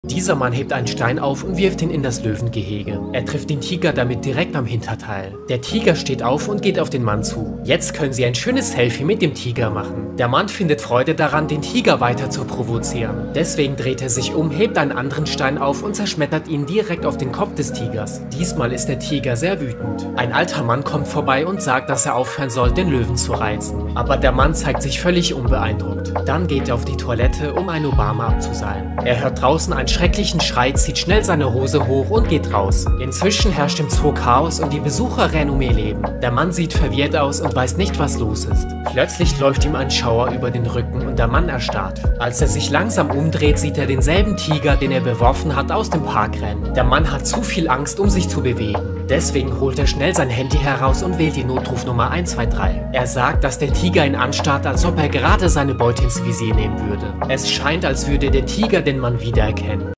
Dieser Mann hebt einen Stein auf und wirft ihn in das Löwengehege. Er trifft den Tiger damit direkt am Hinterteil. Der Tiger steht auf und geht auf den Mann zu. Jetzt können sie ein schönes Selfie mit dem Tiger machen. Der Mann findet Freude daran, den Tiger weiter zu provozieren. Deswegen dreht er sich um, hebt einen anderen Stein auf und zerschmettert ihn direkt auf den Kopf des Tigers. Diesmal ist der Tiger sehr wütend. Ein alter Mann kommt vorbei und sagt, dass er aufhören soll, den Löwen zu reizen. Aber der Mann zeigt sich völlig unbeeindruckt. Dann geht er auf die Toilette, um ein Obama abzuseilen. Er hört draußen einen schrecklichen Schrei, zieht schnell seine Hose hoch und geht raus. Inzwischen herrscht im Zoo Chaos und die Besucher rennen um ihr Leben. Der Mann sieht verwirrt aus und weiß nicht, was los ist. Plötzlich läuft ihm ein Schauer über den Rücken und der Mann erstarrt. Als er sich langsam umdreht, sieht er denselben Tiger, den er beworfen hat, aus dem Park rennen. Der Mann hat zu viel Angst, um sich zu bewegen. Deswegen holt er schnell sein Handy heraus und wählt die Notrufnummer 123. Er sagt, dass der Tiger ihn anstarrt, als ob er gerade seine Beute ins Visier nehmen würde. Es scheint, als würde der Tiger den Mann wiedererkennen.